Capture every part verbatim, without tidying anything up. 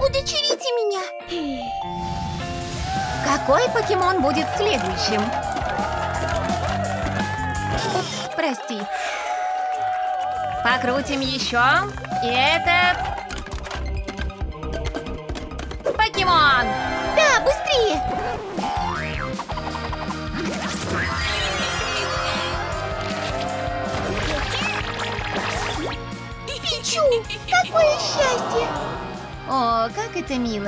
Удочерите меня. Какой покемон будет следующим? Упс, прости. Покрутим еще. И это... Покемон! Да, быстрее. Пичу! Какое счастье! О, как это мило.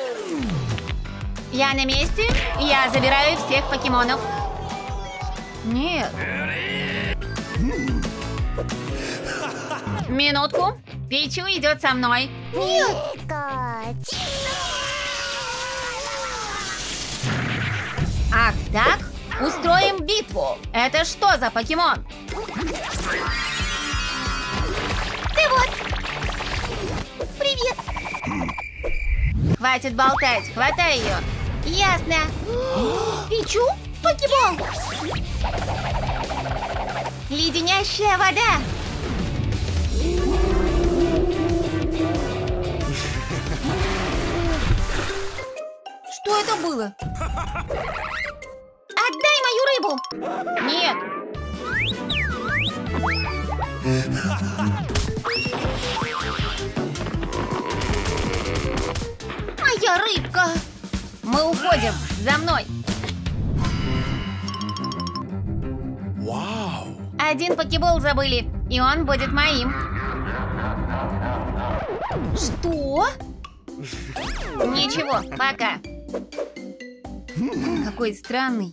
Я на месте. Я забираю всех покемонов. Нет. Минутку. Пичу идет со мной. Нет! Ах, так? Устроим битву. Это что за покемон? Ты вот! Привет! Хватит болтать, хватай ее. Ясно. Пичу? Покебол! Леденящая вода. Что это было? Отдай мою рыбу! Нет. Моя рыбка! Мы уходим. За мной. Вау! Один покебол забыли, и он будет моим. Что? Ничего, пока. Какой странный.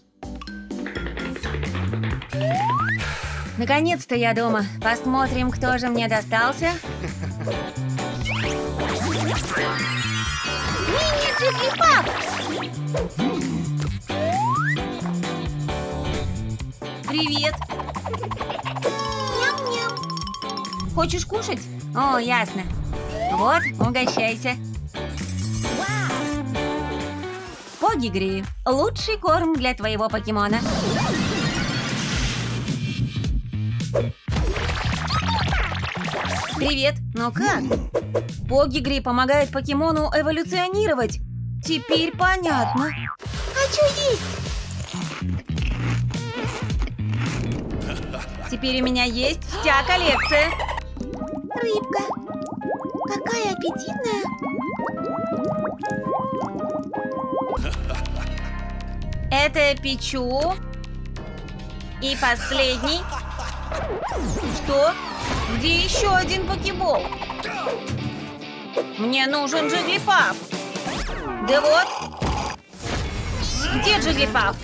Наконец-то я дома. Посмотрим, кто же мне достался. Мини-джиглипаф! Привет. Ням-ням. Хочешь кушать? О, ясно. Вот, угощайся. Погигри. Лучший корм для твоего покемона. Привет. Ну как? Погигри помогает покемону эволюционировать. Теперь понятно. Хочу есть! Теперь у меня есть вся коллекция. Рыбка! Какая аппетитная! Это Пичу. И последний. Что? Где еще один покебол? Мне нужен Джиглипаф. Да вот. Где Джиглипаф?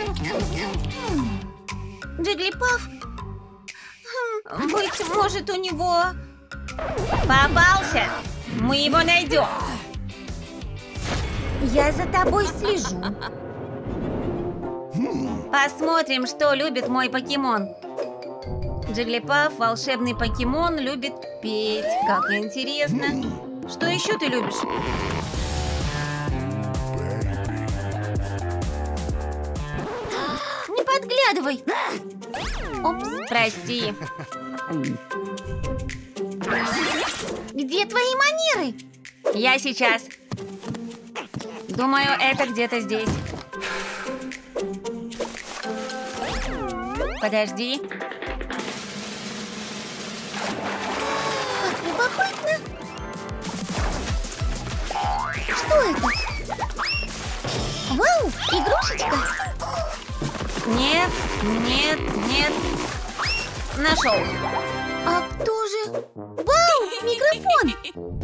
Джиглипаф? Хм, быть может, у него... Попался. Мы его найдем. Я за тобой слежу. Посмотрим, что любит мой покемон. Джиглипаф, волшебный покемон, любит петь. Как интересно. Что еще ты любишь? Не подглядывай! Упс, прости. Где твои манеры? Я сейчас. Думаю, это где-то здесь. Подожди. Как любопытно! Что это? Вау, игрушечка! Нет, нет, нет. Нашел. А кто же? Вау, микрофон!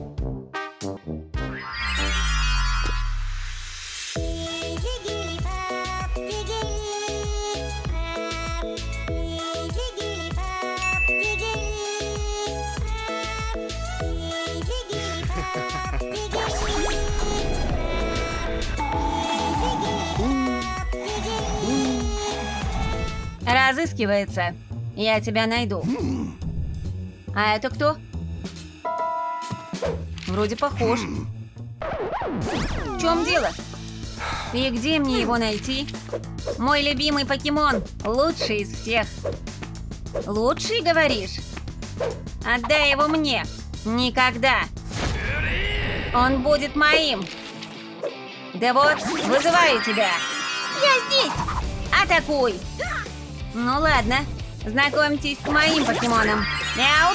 Разыскивается. Я тебя найду. А это кто? Вроде похож. В чем дело? И где мне его найти? Мой любимый покемон. Лучший из всех. Лучший, говоришь? Отдай его мне. Никогда. Он будет моим. Да вот, вызываю тебя. Я здесь. Атакуй. Ну ладно, знакомьтесь с моим покемоном. Мяу.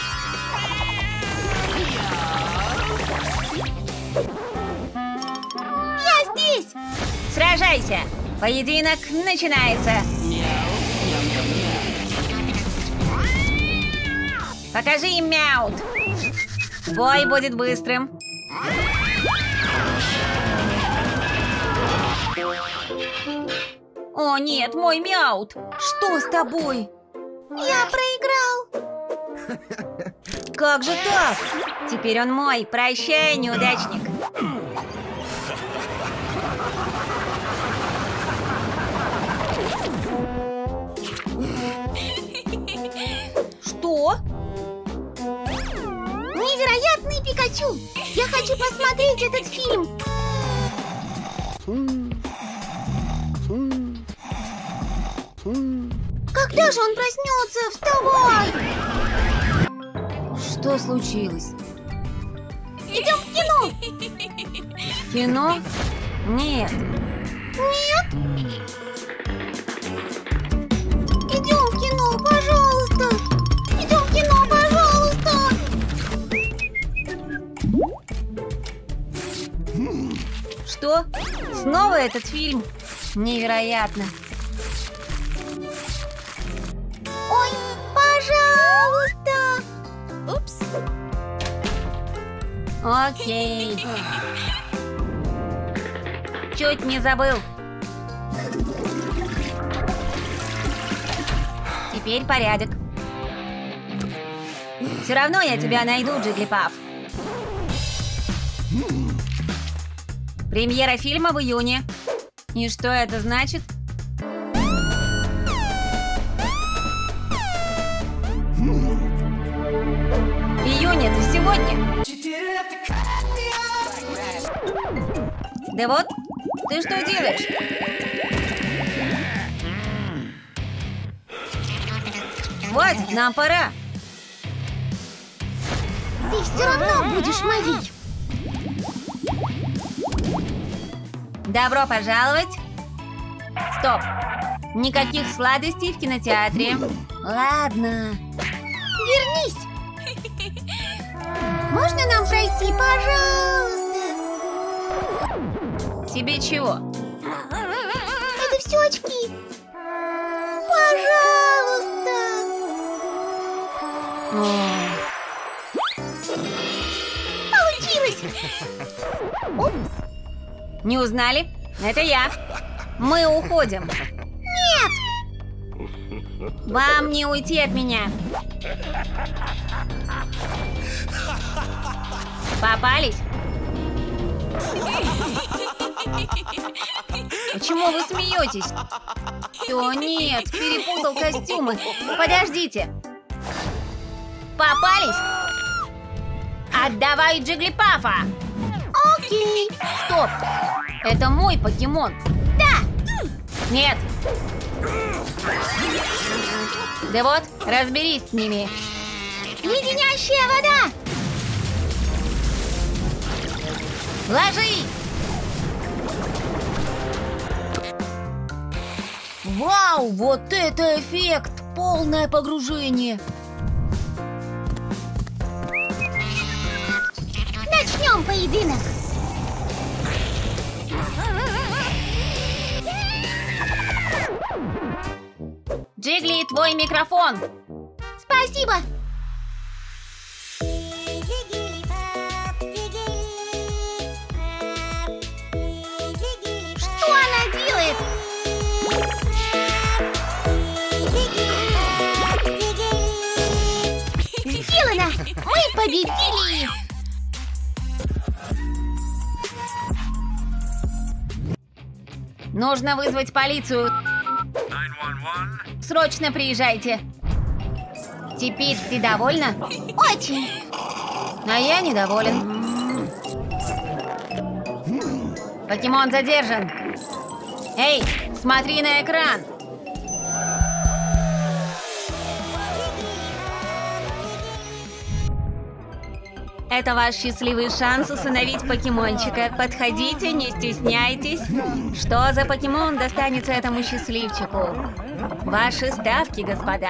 Я здесь. Сражайся. Поединок начинается. Покажи им мяут. Бой будет быстрым. О нет, мой мяут. Что с тобой? Я проиграл. Как же так? Теперь он мой. Прощай, неудачник. Что? Невероятный Пикачу. Я хочу посмотреть этот фильм. Когда же он проснется? Вставай! Что случилось? Идем в кино. Кино? Нет. Нет? Идем в кино, пожалуйста. Идем в кино, пожалуйста. Что? Снова этот фильм? Невероятно. Ой, пожалуйста. Упс. Окей. Чуть не забыл. Теперь порядок. Все равно я тебя найду, Джиглипаф. Премьера фильма в июне. И что это значит? Июнь это сегодня. Да вот, ты что делаешь? Вот, нам пора. Ты все равно будешь моей. Добро пожаловать. Стоп. Никаких сладостей в кинотеатре. Ладно. Вернись. Можно нам пройти, пожалуйста? Тебе чего? Это все очки. Пожалуйста. О. Получилось. Упс. Не узнали? Это я. Мы уходим. Нет. Вам не уйти от меня. Попались? Почему вы смеетесь? О, нет, перепутал костюмы. Подождите. Попались? Отдавай Джиглипафа. Окей. Стоп. Это мой покемон. Да. Нет. Да вот, разберись с ними. Леденящая вода. Ложись! Вау, вот это эффект! Полное погружение! Начнем поединок. Джигли, твой микрофон! Спасибо. Что она делает? Сделано! Мы победили! Нужно вызвать полицию. Срочно приезжайте. Теперь ты довольна? Очень. А я недоволен. Покемон задержан. Эй, смотри на экран. Это ваш счастливый шанс усыновить покемончика. Подходите, не стесняйтесь. Что за покемон достанется этому счастливчику? Ваши ставки, господа.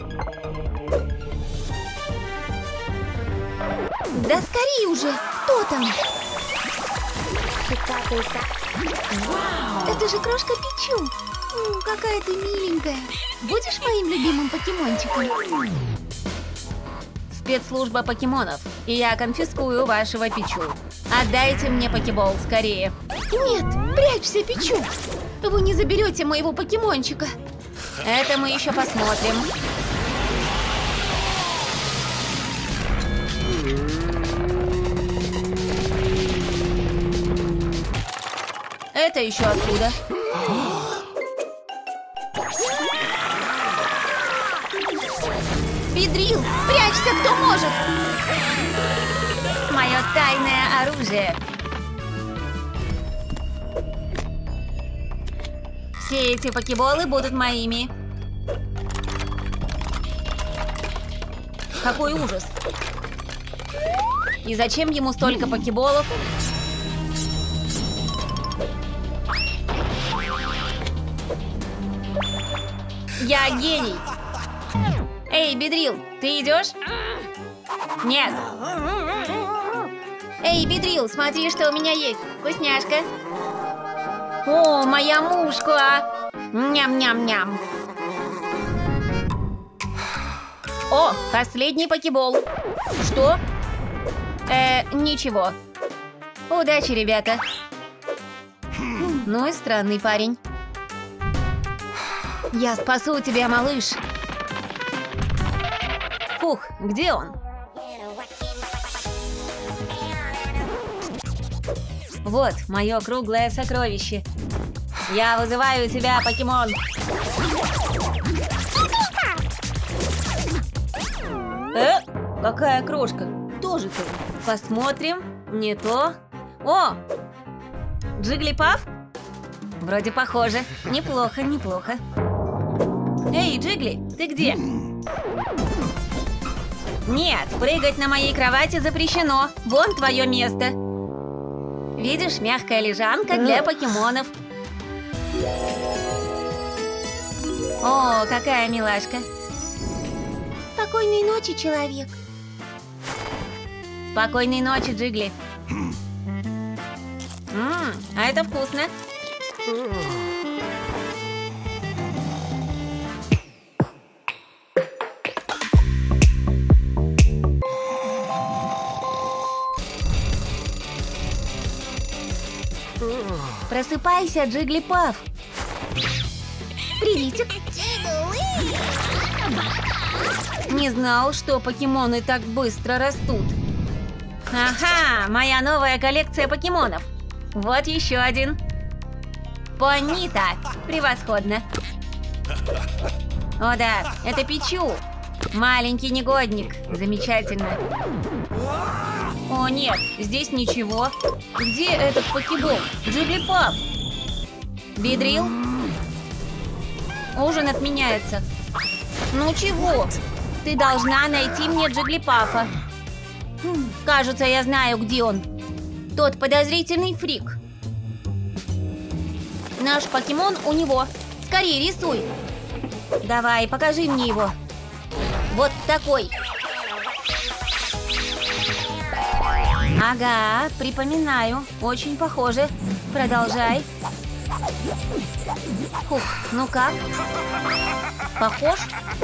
Да скорее уже! Кто там? Это же крошка Пичу. М, какая ты миленькая. Будешь моим любимым покемончиком? Спецслужба покемонов. И я конфискую вашего Пичу. Отдайте мне покебол скорее. Нет, прячься, Пичу. Вы не заберете моего покемончика. Это мы еще посмотрим. Это еще откуда? Бедрил, прячься, кто может! Мое тайное оружие. Все эти покеболы будут моими. Какой ужас. И зачем ему столько покеболов? Я гений. Эй, Бедрил, ты идешь? Нет. Эй, Бедрил, смотри, что у меня есть. Вкусняшка. О, моя мушка. Ням-ням-ням. О, последний покебол. Что? Э, ничего. Удачи, ребята. Ну и странный парень. Я спасу тебя, малыш. Фух, где он? Вот, мое круглое сокровище. Я вызываю тебя, покемон. Э, какая крошка? Кто же ты? Посмотрим. Не то. О! Джиглипаф? Вроде похоже. Неплохо, неплохо. Эй, Джигли, ты где? Нет, прыгать на моей кровати запрещено. Вон твое место. Видишь, мягкая лежанка для покемонов. О, какая милашка. Спокойной ночи, человек. Спокойной ночи, Джигли. Ммм, а это вкусно. Просыпайся, Джиглипаф. Приветик. Не знал, что покемоны так быстро растут. Ага, моя новая коллекция покемонов. Вот еще один. Понита. Превосходно. О да, это Пичу. Маленький негодник. Замечательно. О нет, здесь ничего. Где этот покебол? Джиглипаф. Бедрил? Ужин отменяется. Ну чего? Ты должна найти мне Джиглипафа. Хм, кажется, я знаю, где он. Тот подозрительный фрик. Наш покемон у него. Скорее рисуй. Давай, покажи мне его. Вот такой. Ага, припоминаю. Очень похоже. Продолжай. Фух, ну как? Похож?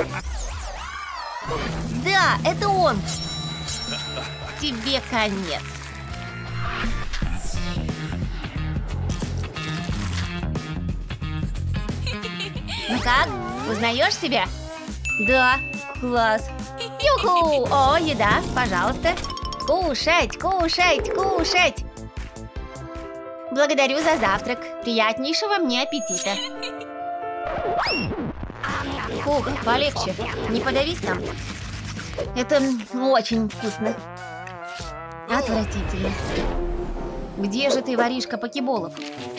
Да, это он. Тебе конец. Ну как? Узнаешь себя? Да, класс. Юху! О, еда, пожалуйста. Кушать, кушать, кушать. Благодарю за завтрак. Приятнейшего мне аппетита. Фух, полегче. Не подавись там. Это очень вкусно. Отвратительно. Где же ты, воришка покеболов?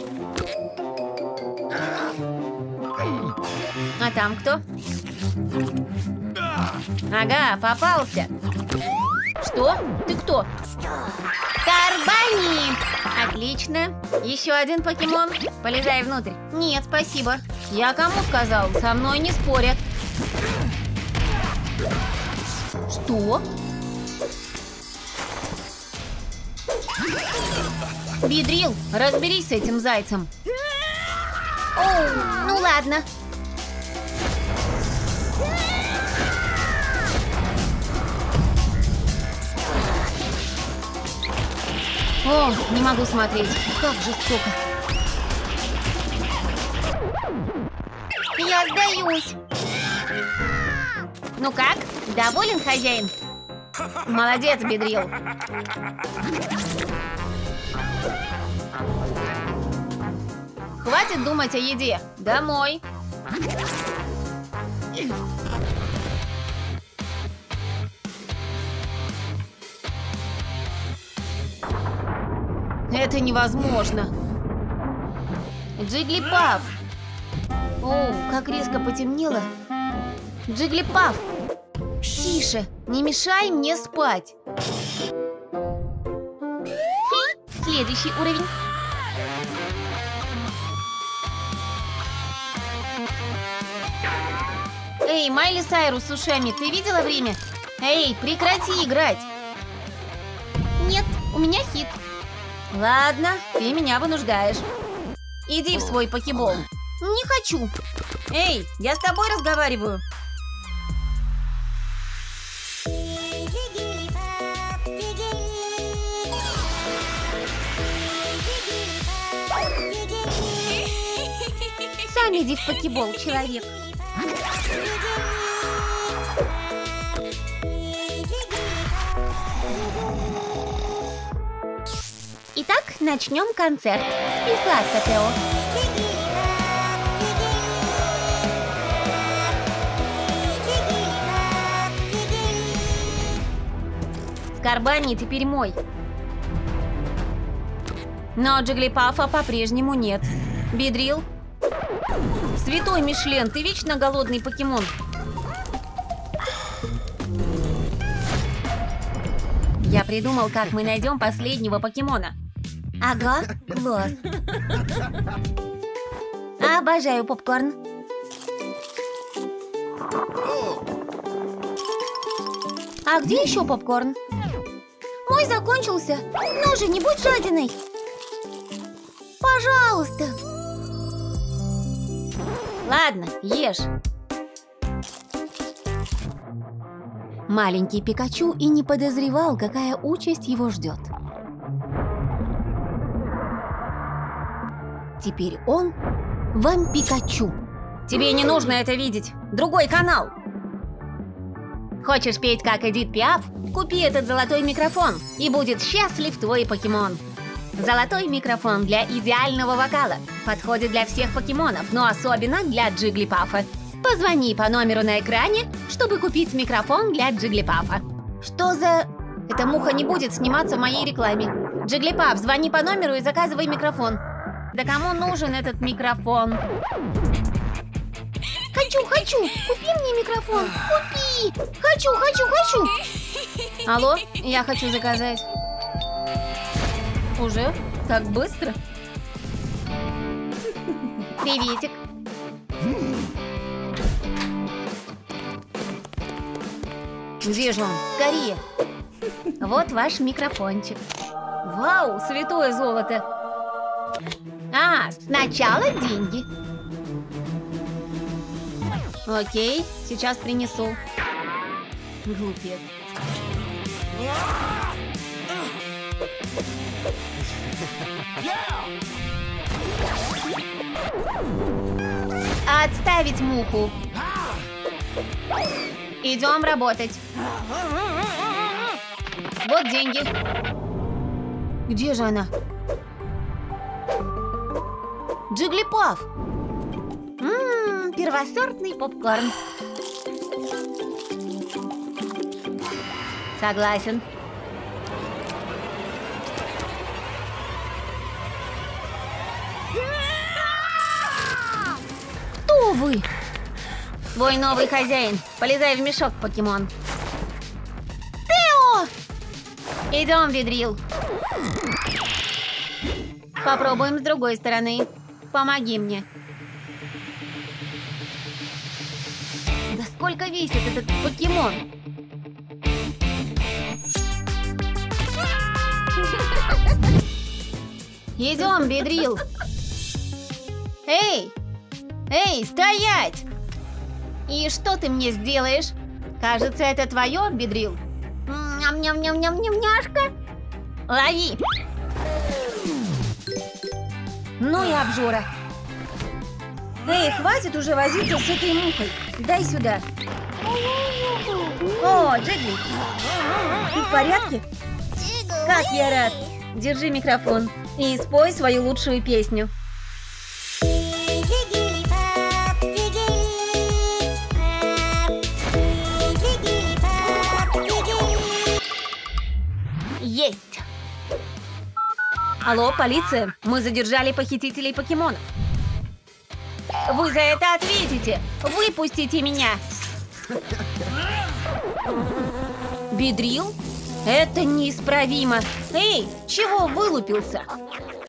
А там кто? Ага, попался. Что? Ты кто? Скорбани! Отлично. Еще один покемон. Полезай внутрь. Нет, спасибо. Я кому сказал? Со мной не спорят. Что? Бидрил, разберись с этим зайцем. Оу, ну ладно. О, не могу смотреть. Как жестоко. Я сдаюсь. Ну как? Доволен, хозяин? Молодец, Бидрил. Хватит думать о еде. Домой. Это невозможно. Джиглипаф. О, как резко потемнело. Джиглипаф. Тише, не мешай мне спать. Хи, следующий уровень. Эй, Майли Сайрус с ушами, ты видела время? Эй, прекрати играть. Нет, у меня хит. Ладно, ты меня вынуждаешь. Иди в свой покебол. Не хочу. Эй, я с тобой разговариваю. Сам иди в покебол, человек. Итак, начнем концерт. Спи сладко, Тео. Скорбани теперь мой. Но Джиглипафа по-прежнему нет. Бидрил? Святой Мишлен, ты вечно голодный покемон. Я придумал, как мы найдем последнего покемона. Ага, класс. Обожаю попкорн. А где еще попкорн? Мой закончился. Ну же, не будь жадиной. Пожалуйста. Ладно, ешь. Маленький Пикачу и не подозревал, какая участь его ждет. Теперь он Вампикачу. Тебе не нужно это видеть. Другой канал. Хочешь петь, как Эдит Пиаф? Купи этот золотой микрофон, и будет счастлив твой покемон. Золотой микрофон для идеального вокала. Подходит для всех покемонов, но особенно для Джиглипафа. Позвони по номеру на экране, чтобы купить микрофон для Джиглипафа. Что за... Эта муха не будет сниматься в моей рекламе. Джиглипаф, звони по номеру и заказывай микрофон. Да кому нужен этот микрофон? Хочу, хочу! Купи мне микрофон! Купи! Хочу, хочу, хочу! Алло, я хочу заказать. Уже? Так быстро? Приветик. Где же он? Скорее. Вот ваш микрофончик. Вау, святое золото. А, сначала деньги. Окей, сейчас принесу. Глупец. Отставить муху. Идем работать. Вот деньги. Где же она? Джиглипаф. Ммм, первосортный попкорн. Согласен. Кто вы? Твой новый хозяин. Полезай в мешок, покемон. Тео! Идем, Бедрил. Попробуем с другой стороны. Помоги мне. Да сколько весит этот покемон? Идем, Бедрил. Эй! Эй, стоять! И что ты мне сделаешь? Кажется, это твое, Бедрил. Ням-ням-ням-ням-ням-няшка. Лови! Ну и обжора. Эй, хватит уже возиться с этой мухой. Дай сюда. О, Джигли, ты в порядке? Как я рад. Держи микрофон и спой свою лучшую песню. Есть! Алло, полиция! Мы задержали похитителей покемонов. Вы за это ответите! Выпустите меня! Бедрил? Это неисправимо! Эй, чего вылупился?